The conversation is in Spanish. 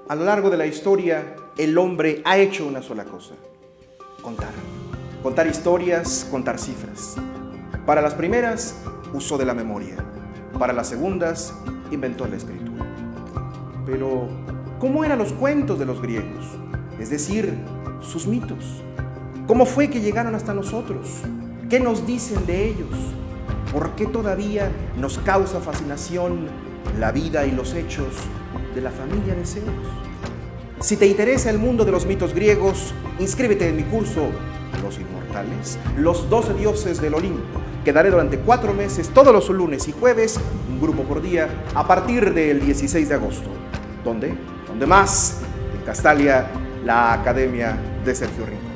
A lo largo de la historia, el hombre ha hecho una sola cosa: contar. Contar historias, contar cifras. Para las primeras, usó de la memoria. Para las segundas, inventó la escritura. Pero, ¿cómo eran los cuentos de los griegos? Es decir, sus mitos. ¿Cómo fue que llegaron hasta nosotros? ¿Qué nos dicen de ellos? ¿Por qué todavía nos causa fascinación la vida y los hechos de la familia de Zeus? Si te interesa el mundo de los mitos griegos, inscríbete en mi curso Los Inmortales, los 12 dioses del Olimpo, que daré durante 4 meses, todos los lunes y jueves, un grupo por día, a partir del 16 de agosto. ¿Dónde? ¿Dónde más? En Castalia, la Academia de Sergio Rincón.